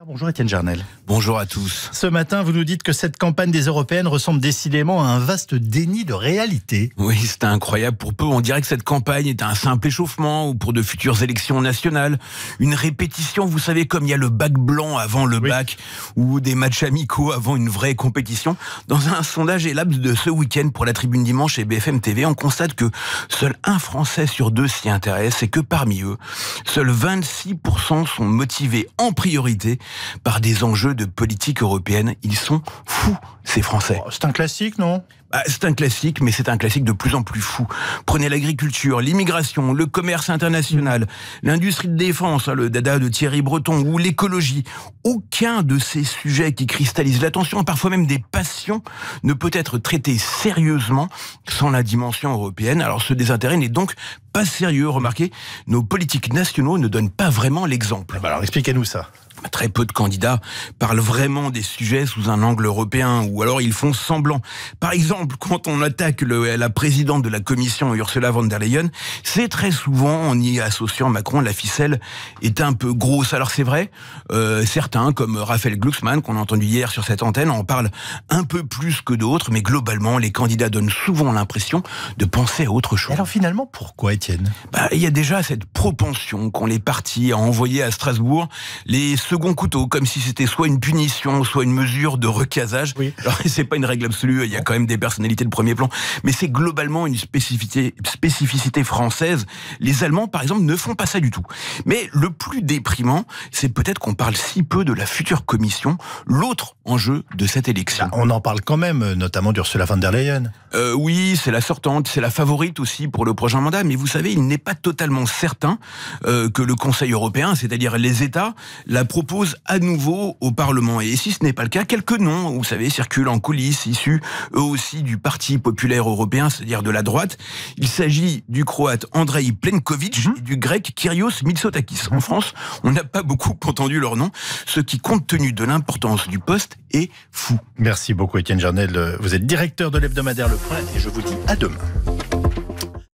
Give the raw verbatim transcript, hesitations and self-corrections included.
Bonjour Étienne Jarnel. Bonjour à tous. Ce matin, vous nous dites que cette campagne des Européennes ressemble décidément à un vaste déni de réalité. Oui, c'est incroyable. Pour peu, on dirait que cette campagne est un simple échauffement ou pour de futures élections nationales. Une répétition, vous savez, comme il y a le bac blanc avant le oui. bac ou des matchs amicaux avant une vraie compétition. Dans un sondage Elab de ce week-end pour la Tribune Dimanche et B F M T V, on constate que seul un Français sur deux s'y intéresse et que parmi eux, seuls vingt-six pour cent sont motivés en priorité par des enjeux de politique européenne. Ils sont fous, ces Français. Oh, c'est un classique, non ? Bah, c'est un classique, mais c'est un classique de plus en plus fou. Prenez l'agriculture, l'immigration, le commerce international, l'industrie de défense, le dada de Thierry Breton, ou l'écologie. Aucun de ces sujets qui cristallisent l'attention, parfois même des passions, ne peut être traité sérieusement sans la dimension européenne. Alors ce désintérêt n'est donc pas sérieux. Remarquez, nos politiques nationaux ne donnent pas vraiment l'exemple. Bah alors expliquez-nous ça. Très peu de candidats parlent vraiment des sujets sous un angle européen, ou alors ils font semblant. Par exemple, quand on attaque le, la présidente de la Commission, Ursula von der Leyen, c'est très souvent, en y associant Macron, la ficelle est un peu grosse. Alors c'est vrai, euh, certains, comme Raphaël Glucksmann, qu'on a entendu hier sur cette antenne, en parlent un peu plus que d'autres, mais globalement, les candidats donnent souvent l'impression de penser à autre chose. Et alors finalement, pourquoi, Étienne ? Bah, il y a déjà cette propension qu'ont les partis à envoyer à Strasbourg les second couteau, comme si c'était soit une punition, soit une mesure de recasage. Oui. Alors, c'est pas une règle absolue, il y a quand même des personnalités de premier plan, mais c'est globalement une spécificité, spécificité française. Les Allemands, par exemple, ne font pas ça du tout. Mais le plus déprimant, c'est peut-être qu'on parle si peu de la future commission, l'autre enjeu de cette élection. Bah, on en parle quand même, notamment d'Ursula von der Leyen. Euh, oui, c'est la sortante, c'est la favorite aussi pour le prochain mandat, mais vous savez, il n'est pas totalement certain euh, que le Conseil européen, c'est-à-dire les États, la propose à nouveau au Parlement. Et si ce n'est pas le cas, quelques noms, vous savez, circulent en coulisses, issus eux aussi du Parti populaire européen, c'est-à-dire de la droite. Il s'agit du Croate Andrej Plenković mmh. et du Grec Kyrios Mitsotakis. En France, on n'a pas beaucoup entendu leur nom, ce qui, compte tenu de l'importance du poste, est fou. Merci beaucoup Étienne Jarnel. Vous êtes directeur de l'hebdomadaire Le Point et je vous dis à demain.